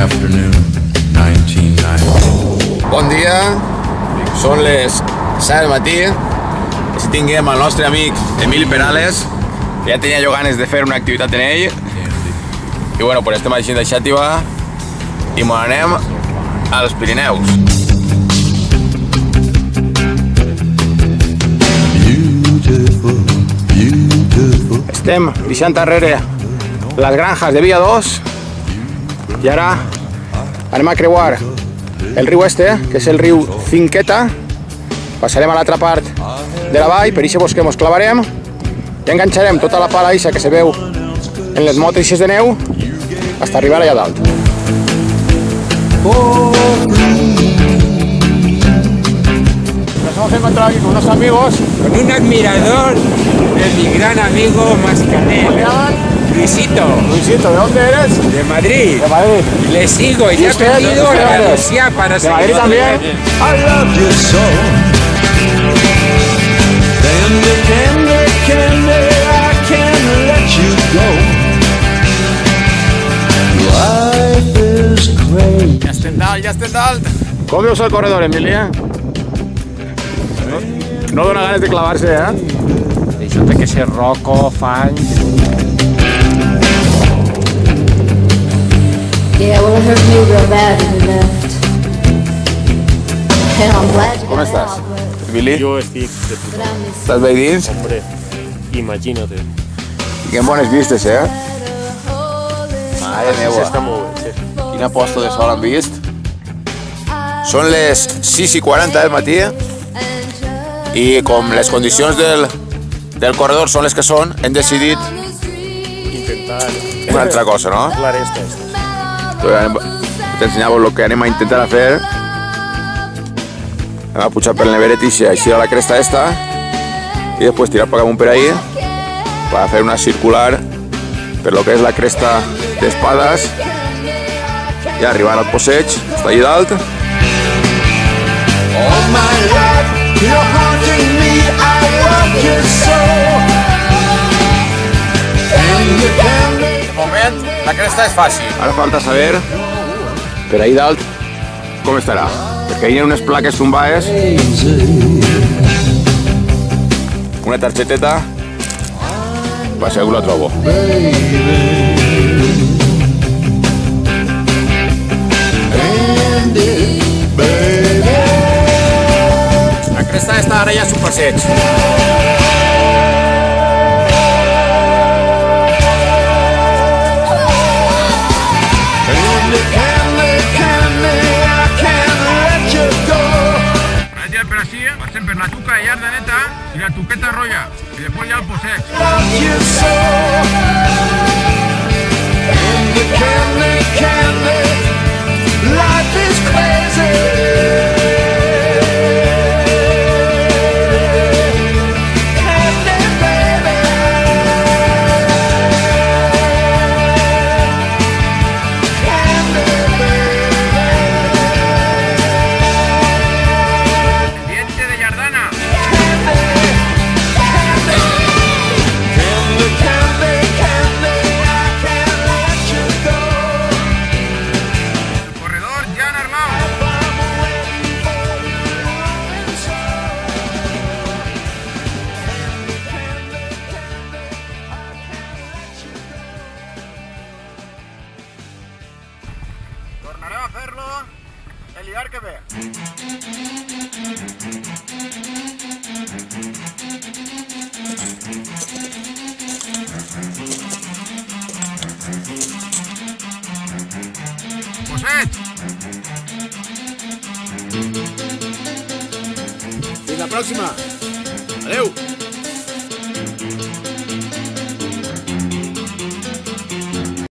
afternoon, 1990. Bon dia, són les 7 del matí. Així tinguem el nostre amic Emili Perales, que ja tenia jo ganes de fer una activitat en ell. I bueno, pues estem així de Xàtiva i m'ho anem als Pirineus. Estem deixant enrere les granjas de Via 2 i ara anem a creuar el riu este, que és el riu Cinqueta. Passarem a l'altra part de la vall, per aquest bosc que ens clavarem i enganxarem tota la pala eixa que se veu en les motos de neu hasta arribar allà dalt. Nos hemos encontrado aquí con unos amigos. Con un admirador de mi gran amigo Mascanet. ¿Cómo te llaman? Luisito, Luisito, ¿de dónde eres? de Madrid. De Madrid. Le sigo y ¿Y te he usted? pedido ¿Usted la dónde es? Andalucía para ¿De Madrid también? I love you so. Candy, candy, candy, I can't let you go. Life is crazy. Ja estem dalt. Com veus el corredor, Emília? No dona ganes de clavar-se, eh? Això té que ser roco, fang. Yeah, well, it hurt me real bad when you left. And I'm glad you Com got estàs, out, Emili? Yo estoy de but puta. I miss Estàs bé dins? Hombre, imagínate. Tinguem bones vistes, eh? Mare meva, Está muy bien, sí. quina posta de sol han vist. Són les 6:40 del matí i com les condicions del corredor són les que són, hem decidit Intentar una altra cosa, no? arreglar esto. T'ensenyava el que anem a intentar fer. Anem a pujar per el neveret i així a la cresta esta i després tirar per amunt per ahí per fer una circular per lo que és la cresta d'Espades i arribar al posseig, està allà dalt. All my life, you're haunting me, I love you so. Candy, candy. De moment, la cresta és fàcil. Ara falta saber per ahí dalt com estarà, perquè hi ha unes plaques tombades, una targeteta, per si algú la trobo. La cresta està ara ja a su passeig. Candy, candy, candy, I can't let you go. Ara tirar per així, passem per la Tuca de Llardaneta i la Tuqueta Roja, i després ja el posseig. Love you so. Candy, candy, candy, life is crazy. Candy, baby. Candy, Diente de Llardana. candy, candy, candy, I can't let you go. El corredor Jan Armau. I'm waiting for you so. Tornarem a fer-lo el hivern que ve. Posseig! Fins la pròxima. Adeu.